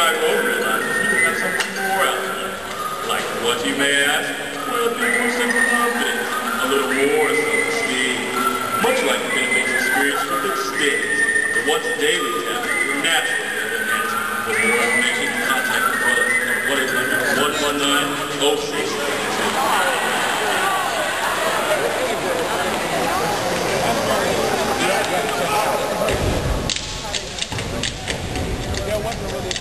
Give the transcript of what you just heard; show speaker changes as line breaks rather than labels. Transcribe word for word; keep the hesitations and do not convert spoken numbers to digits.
I won't realize is you have something more out there. Like what, you may ask? Well, be more self-confidence, a little more self-esteem. Much like the benefits experienced with thick skins, the once daily tablet will naturally enhance. For more information, contact the brother at one eight hundred, one one nine, oh six nine two.